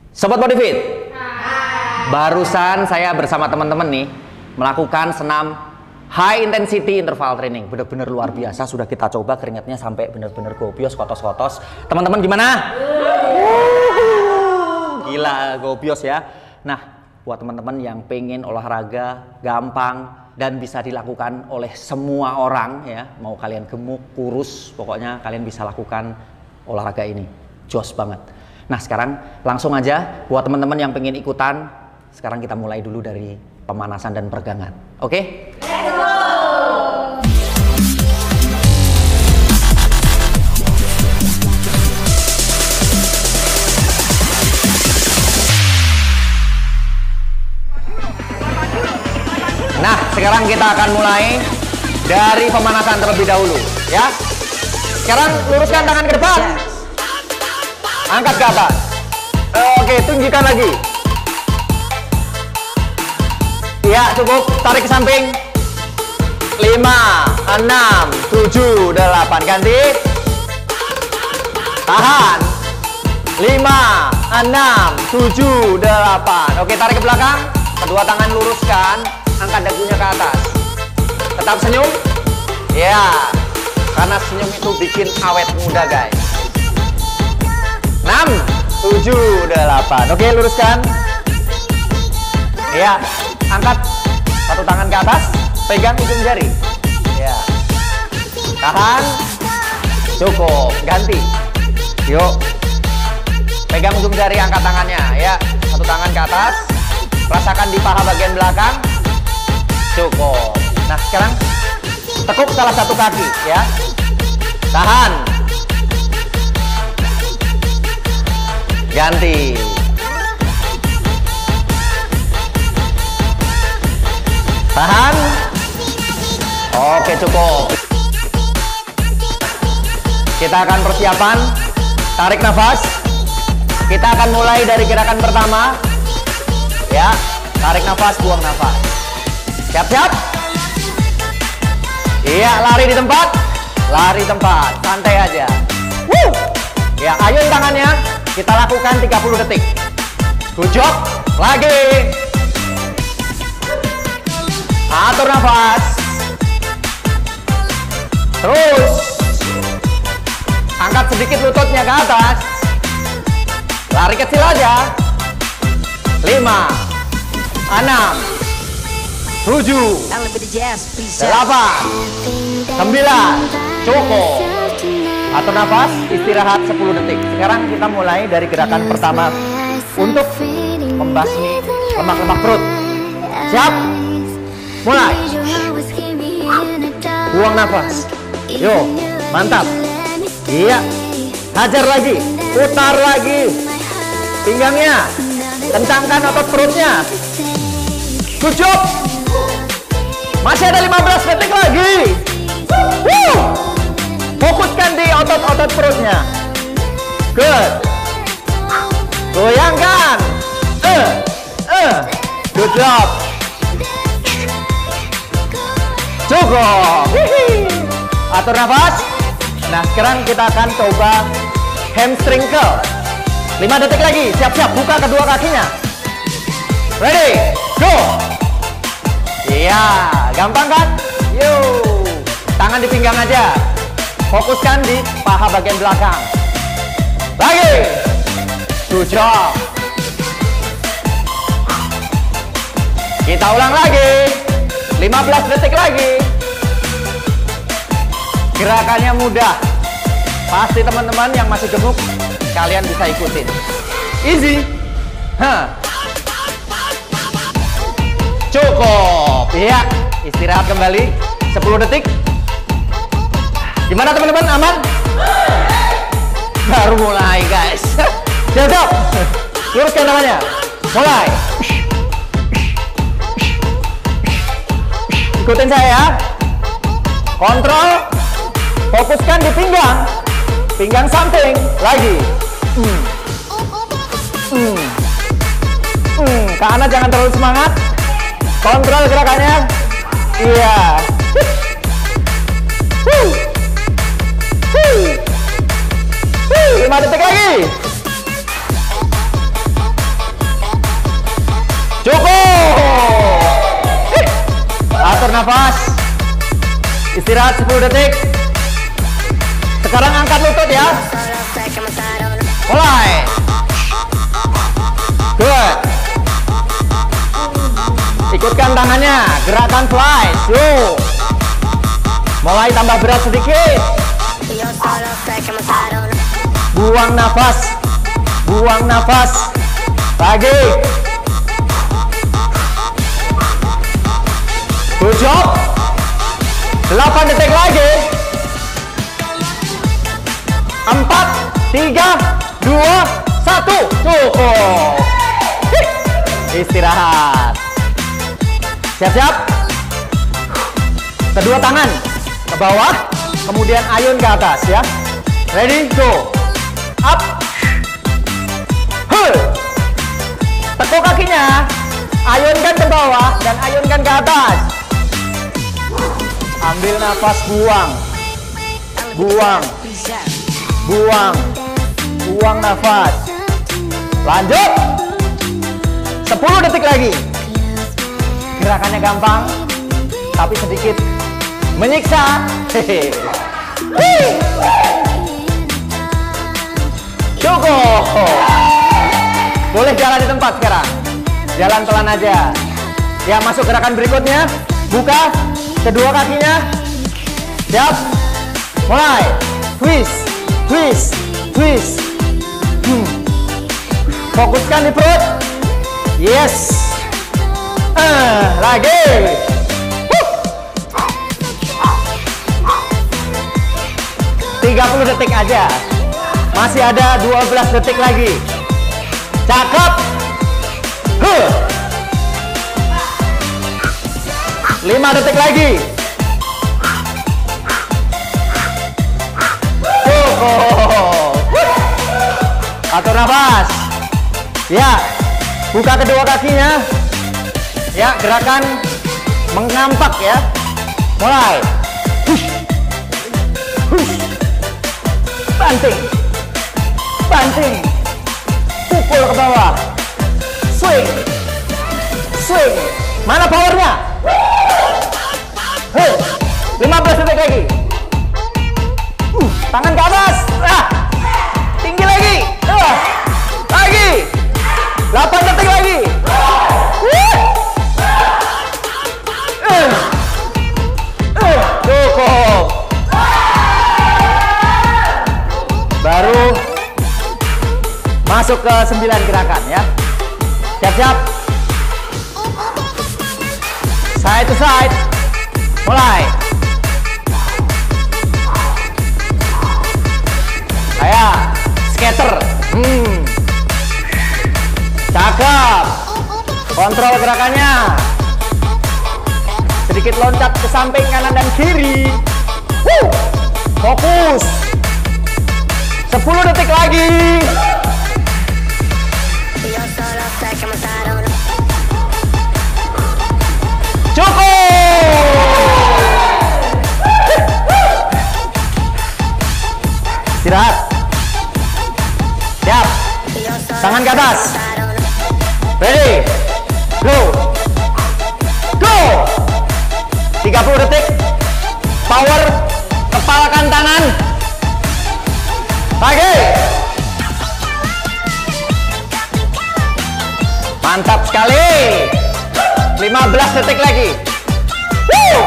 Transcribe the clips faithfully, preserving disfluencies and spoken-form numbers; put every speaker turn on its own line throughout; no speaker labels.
Sobat Bodifit, barusan saya bersama teman-teman nih melakukan senam high intensity interval training. Bener-bener luar biasa, sudah kita coba keringatnya sampai bener-bener gobios, kotos-kotos. Teman-teman gimana? Gila, gobios ya. Nah, buat teman-teman yang pengen olahraga gampang dan bisa dilakukan oleh semua orang ya, mau kalian gemuk, kurus, pokoknya kalian bisa lakukan olahraga ini. Jos banget. Nah, sekarang langsung aja buat teman-teman yang pengen ikutan, sekarang kita mulai dulu dari pemanasan dan peregangan. Oke? Let's go! Nah, sekarang kita akan mulai dari pemanasan terlebih dahulu, ya. Sekarang luruskan tangan ke depan. Angkat ke atas. Oke, tunjukkan lagi. Iya, cukup. Tarik ke samping. lima, enam, tujuh, delapan. Ganti. Tahan. lima, enam, tujuh, delapan. Oke, tarik ke belakang. Kedua tangan luruskan. Angkat dagunya ke atas. Tetap senyum. Ya, karena senyum itu bikin awet muda, guys. enam, tujuh, delapan. Oke, luruskan. Ya, angkat satu tangan ke atas, pegang ujung jari. Ya. Tahan. Cukup. Ganti. Yuk. Pegang ujung jari, angkat tangannya. Ya, satu tangan ke atas. Rasakan di paha bagian belakang. Cukup. Nah, sekarang tekuk salah satu kaki, ya. Tahan. Ganti. Tahan. Oke, cukup. Kita akan persiapan. Tarik nafas. Kita akan mulai dari gerakan pertama. Ya, tarik nafas, buang nafas. Siap-siap. Iya, lari di tempat. Lari tempat, santai aja. Woo! Ya, ayun tangannya. Kita lakukan tiga puluh detik. Good job. Lagi. Atur nafas. Terus. Angkat sedikit lututnya ke atas. Lari kecil aja. lima, enam, tujuh, delapan, sembilan. Cukup. Atur nafas, istirahat sepuluh detik. Sekarang kita mulai dari gerakan pertama untuk membasmi lemak-lemak perut. Siap? Mulai. Buang nafas. Yo, mantap. Iya. Hajar lagi, putar lagi. Pinggangnya. Kencangkan otot perutnya. Good job. Masih ada lima belas detik lagi. Woo! Fokuskan di otot-otot perutnya. Good. Goyangkan. Uh, uh. Good job. Cukup. Hihi. Atur nafas. Nah, sekarang kita akan coba hamstring curl. lima detik lagi. Siap-siap. Buka kedua kakinya. Ready. Go. Iya. Gampang kan? Yuk. Tangan di pinggang aja. Fokuskan di paha bagian belakang. Lagi. Good job. Kita ulang lagi. lima belas detik lagi. Gerakannya mudah. Pasti teman-teman yang masih gemuk, kalian bisa ikutin. Easy. Hah. Cukup. Iya. Istirahat kembali. sepuluh detik. Gimana teman-teman, aman? Baru mulai, guys. Siap-siap. Luruskan tangannya. Mulai. Ikutin saya ya. Kontrol. Fokuskan di pinggang. Pinggang samping. Lagi. Hmm. Hmm. Hmm. Kak Ana jangan terlalu semangat. Kontrol gerakannya. Iya. lima detik lagi. nafas. Istirahat sepuluh detik. Sekarang angkat lutut ya. Mulai. Good. Ikutkan tangannya, gerakan fly, slow. Mulai tambah berat sedikit. Buang nafas. Buang nafas. Lagi. Good job. delapan detik lagi. empat, tiga, dua, satu. Cukup. Istirahat. Siap-siap. Kedua tangan ke bawah, kemudian ayun ke atas ya. Ready, go. Up. Huh. Tekuk kakinya, ayunkan ke bawah dan ayunkan ke atas. Ambil nafas, buang. Buang. Buang. Buang nafas. Lanjut. sepuluh detik lagi. Gerakannya gampang, tapi sedikit menyiksa. Hehe. Cukup. Boleh jalan di tempat sekarang. Jalan pelan aja. Ya, masuk gerakan berikutnya. Buka kedua kakinya. Siap. Mulai. Twist, twist, twist. Hmm. Fokuskan di perut. Yes. Uh, lagi. Huh. tiga puluh detik aja. Masih ada dua belas detik lagi. Cakep. Huh. lima detik lagi. Oh. Atur nafas. Ya. Buka kedua kakinya. Ya, gerakan mengampak ya. Mulai. Hush. Hush. Banting. Banting. Pukul ke bawah. Swing. Swing. Mana powernya? Hei. lima belas detik lagi. Uh, tangan ke atas. Ah. Tinggi lagi. Ah. Lagi. delapan detik lagi. Uh. Uh. Uh. Cukup. Baru masuk ke sembilan gerakan ya. Siap-siap. Side to side. Mulai. Kayak skater. Hmm. Cakep. Kontrol gerakannya. Sedikit loncat ke samping kanan dan kiri. Woo. Fokus. sepuluh detik lagi. Cukup. Istirahat. Siap. Tangan ke atas. Ready. Go. Go. tiga puluh detik. Power. Kepalakan tangan. Lagi. Mantap sekali. lima belas detik lagi. Woo.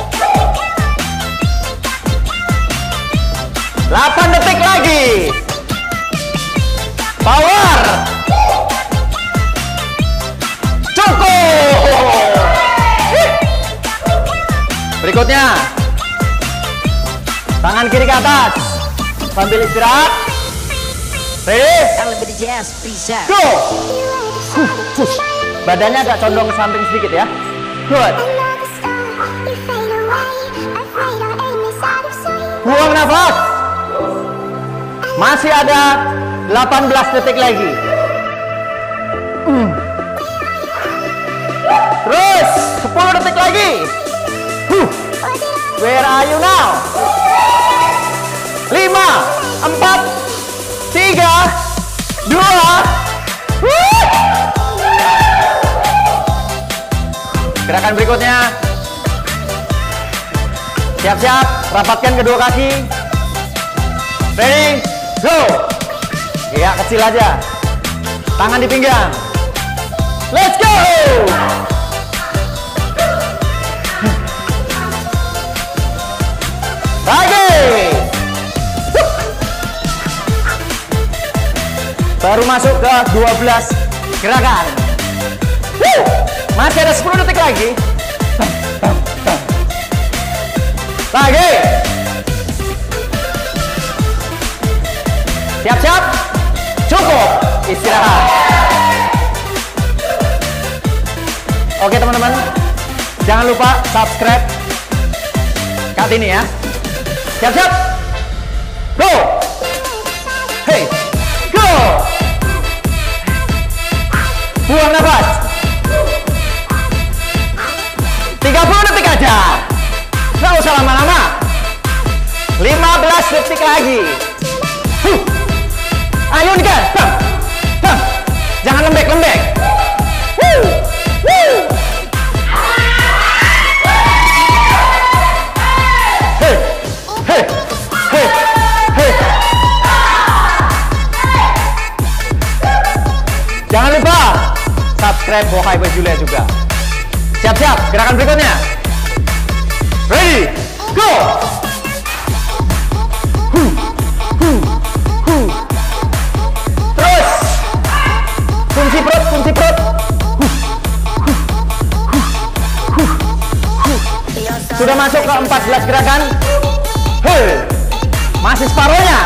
delapan detik lagi. Power. Cukup. Berikutnya. Tangan kiri ke atas. Sambil istirahat. Ready? Go. Huh, push. Badannya agak condong ke samping sedikit ya. Good. Buang nafas. Masih ada delapan belas detik lagi. Hmm. Terus sepuluh detik lagi. Huh. Where are you now? lima, empat, tiga, dua. Gerakan berikutnya. Siap-siap, rapatkan kedua kaki. Ready, go. Ya, kecil aja. Tangan di pinggang. Let's go. Lagi. Baru masuk ke dua belas gerakan. Masih ada sepuluh detik lagi. Lagi. Siap-siap. Cukup. Istirahat. Oke teman-teman, jangan lupa subscribe Kartini ya. Siap-siap. Go. Hey. Go. Buang nafas. tiga puluh detik aja. Nggak usah lama-lama. lima belas detik lagi. Huh. Ayo nih kan. Bang. Bang. Jangan lembek-lembek. Woo. Woo. Hey. Hey. Hey. Hey. Jangan lupa subscribe Bohai Boy Julia juga. Siap-siap, gerakan berikutnya. Ready, go. Huh. Huh. Huh. Terus. Kunci perut, kunci perut. Huh. Huh. Huh. Huh. Huh. Sudah masuk ke empat belas gerakan. Hey. Masih separuhnya.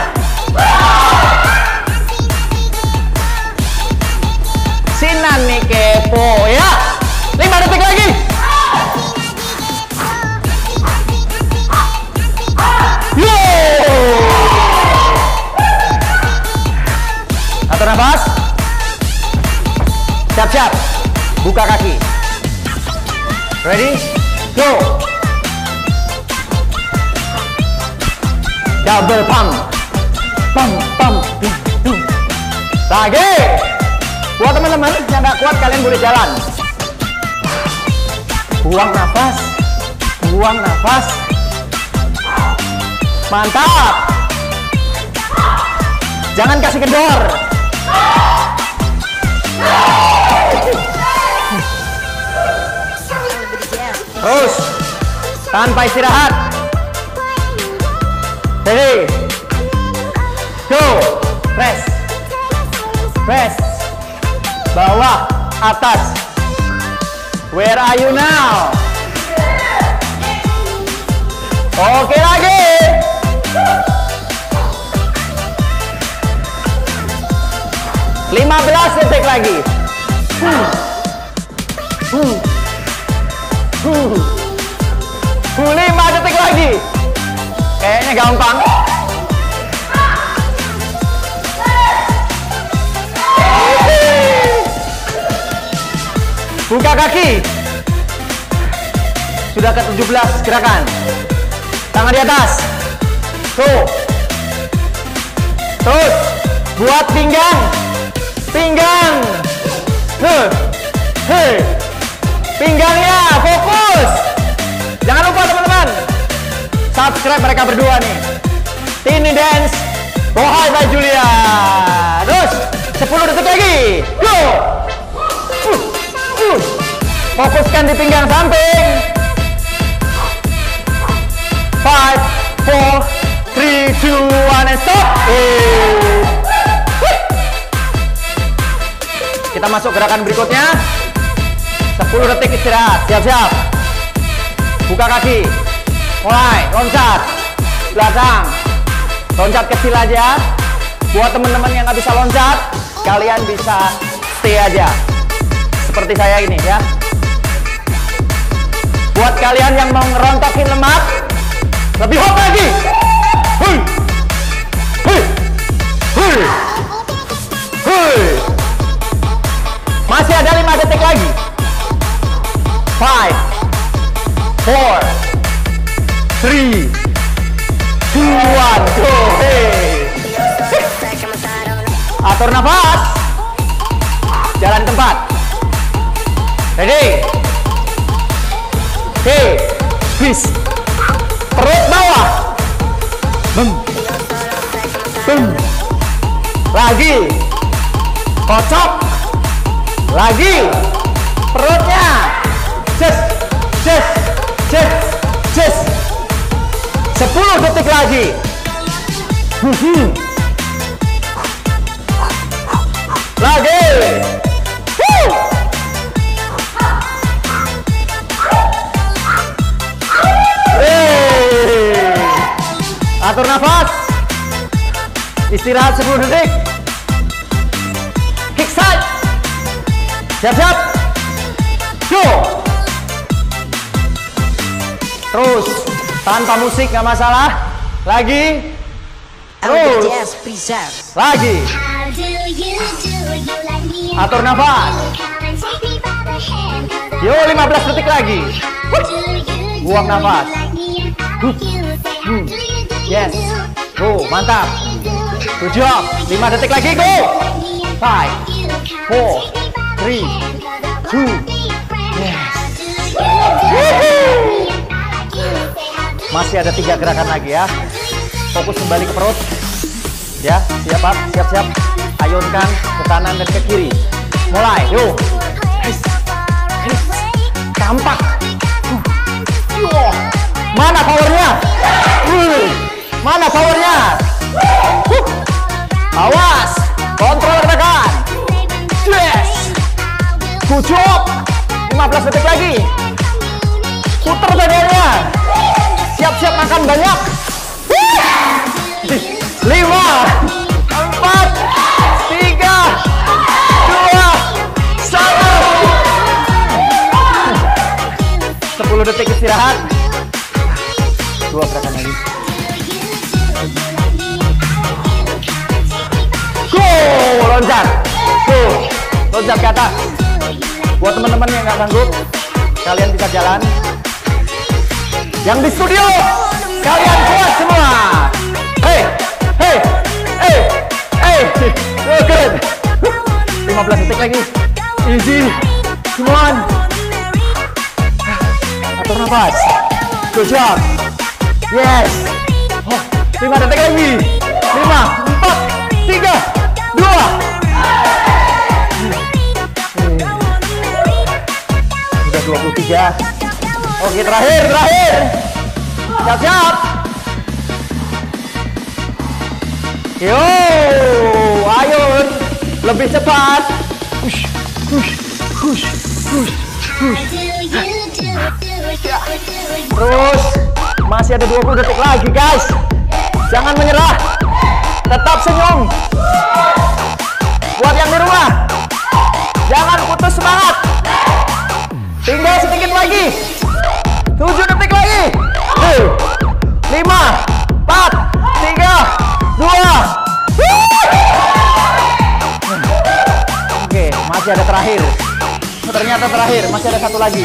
Sinan nih kepo ya. lima detik lagi. Yo. Atur nafas. Siap-siap. Buka kaki. Ready? Go. Double pump. Pump, pump. Lagi. Buat teman-teman yang nggak kuat, kalian boleh jalan. Buang nafas. Buang nafas. Mantap. Jangan kasih kendor. Terus. Tanpa istirahat. Ready. Go. Press. Press. Bawah, atas. Where are you now? Oke lagi. lima belas detik lagi. Uh. Uh. Uh. Uh, lima detik lagi. Kayaknya gampang. Buka kaki. Sudah ke tujuh belas gerakan. Tangan di atas. Tuh. Terus. Buat pinggang. Pinggang. Huh. Hey. Pinggangnya fokus. Jangan lupa teman-teman. Subscribe mereka berdua nih. Tiny Dance Bohai Boy Julia. Terus. sepuluh detik lagi. Go. Uh. Uh. Fokuskan di pinggang samping. five, four, three, two, one, and stop. Eh. Kita masuk gerakan berikutnya. sepuluh detik istirahat. Siap-siap. Buka kaki. Mulai. Loncat. Belakang. Loncat kecil aja. Buat teman-teman yang nggak bisa loncat, kalian bisa stay aja. Seperti saya ini ya. Buat kalian yang mau ngerontokin lemak, lebih hot lagi. Hui. Hui. Hui. Hui. Masih ada lima detik lagi. five, four, three, two, one, go. Hey. Atur nafas. Jalan tempat. Ready? Oke, bis. Perut Boom. Lagi. Kocok. Lagi. Perutnya. Just, just, just, just. Sepuluh detik lagi. Lagi. Woo. Hey. Atur nafas. Istirahat sepuluh detik. Kick side. Siap-siap. Go. Terus tanpa musik nggak masalah. Lagi. Terus. Lagi. Atur nafas. Yo, lima belas detik lagi. Buang nafas. Yes. Go, mantap. Good job. lima detik lagi, go. five, four, three, two. Yes. Masih ada tiga gerakan lagi ya. Fokus kembali ke perut. Ya, siap, Pak. Siap-siap. Ayunkan ke kanan dan ke kiri. Mulai, yuk. Tampak. Mana powernya? Mana powernya? Awas, kontrol gerakan. Yes. Good job. lima belas detik lagi. Putar badannya. Siap-siap makan banyak. Lima, empat, tiga, dua, satu. Sepuluh detik istirahat. Dua gerakan lagi. Go, loncat. Go, loncat ke atas. Buat teman-teman yang nggak sanggup, kalian bisa jalan. Yang di studio, kalian kuat semua. Hey, hey, hey, hey. Oh, good. lima belas detik lagi. Easy. Come on. Atur nafas. Good job. Yes. Oh, lima detik lagi. lima, empat, tiga, dua. Sudah dua puluh tiga. Oke, terakhir, terakhir. Siap-siap. Yo, ayo, lebih cepat. Push, push, push, push, push. Terus, masih ada dua puluh detik lagi, guys. Jangan menyerah. Tetap senyum. Buat yang di rumah, jangan putus semangat. Tinggal sedikit lagi. tujuh detik lagi. lima, empat, tiga, dua. Oke, masih ada terakhir. Ternyata terakhir, masih ada satu lagi.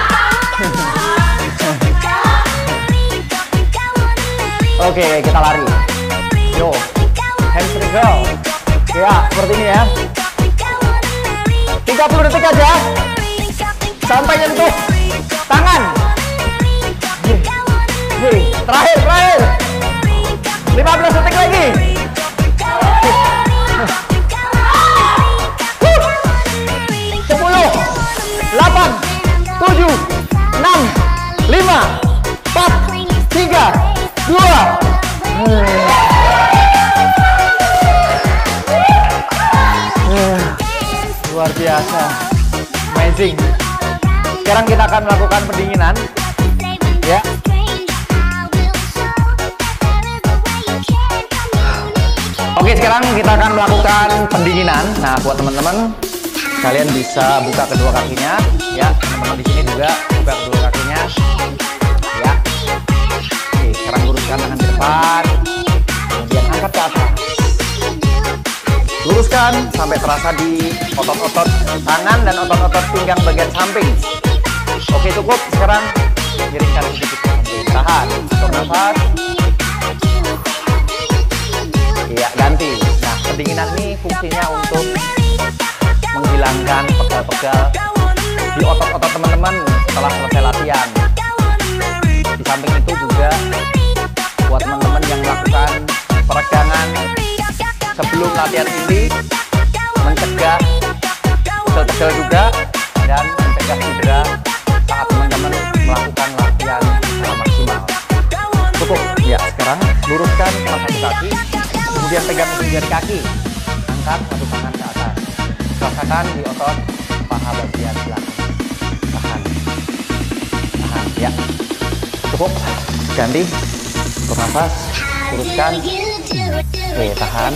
Oke, kita lari. Yo, hamstring go. Ya, seperti ini ya. tiga puluh detik aja. Sampai nyentuh tangan. Hei, terakhir, terakhir. lima belas detik lagi. sepuluh, delapan, tujuh, enam, lima, empat, tiga, dua. Luar biasa. Amazing. Sekarang kita akan melakukan pendinginan. Ya. Oke, sekarang kita akan melakukan pendinginan. Nah, buat teman-teman, kalian bisa buka kedua kakinya, ya. Teman-teman di sini juga buka kedua kakinya, ya. Oke, sekarang luruskan tangan ke depan, kemudian angkat ke atas. Luruskan sampai terasa di otot-otot tangan dan otot-otot pinggang bagian samping. Oke, cukup. Sekarang miringkan sedikit. Tahan, atur nafas. Iya, ganti. Nah, pendinginan ini fungsinya untuk menghilangkan pegal-pegal di otot-otot teman-teman setelah selesai latihan. Di samping itu juga buat teman-teman yang melakukan peregangan sebelum latihan ini mencegah pegel-pegel juga dan mencegah cedera saat teman-teman melakukan latihan secara maksimal. Cukup. Ya, sekarang luruskan salah satu kaki, kemudian pegang ujung jari kaki, angkat satu tangan ke atas, rasakan di otot paha bagian belakang. Tahan, tahan. Ya, cukup. Ganti, bernafas, luruskan. Oke, tahan.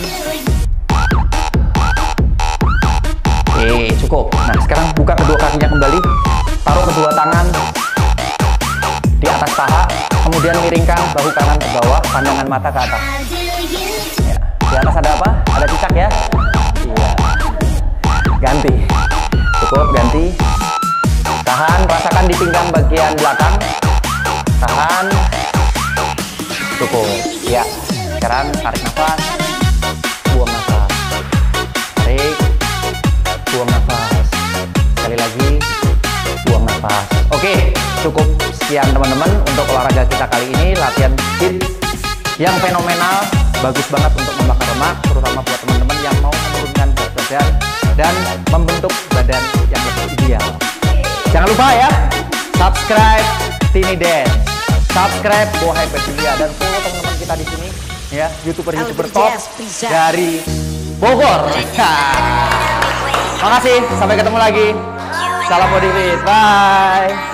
Oke, cukup. Nah, sekarang buka kedua kakinya kembali, taruh kedua tangan di atas paha, kemudian miringkan bahu kanan ke bawah, pandangan mata ke atas. Ya. Di atas ada apa? Ada cicak ya? Iya. Ganti. Cukup, ganti. Tahan, rasakan di pinggang bagian belakang. Tahan. Cukup. Ya. Sekarang tarik nafas. Buang nafas. Tarik. Buang nafas. Sekali lagi. Buang nafas. Oke, cukup. Sekian teman-teman untuk olahraga kita kali ini, latihan HIIT yang fenomenal, bagus banget untuk membakar lemak, terutama buat teman-teman yang mau menurunkan berat badan dan membentuk badan yang lebih ideal. Jangan lupa ya, subscribe Tiny Dance, subscribe Bowo Hyperjulia, dan follow teman-teman kita di sini ya, youtuber-youtuber top dari Bogor. Makasih, sampai ketemu lagi. Salam body fit, bye.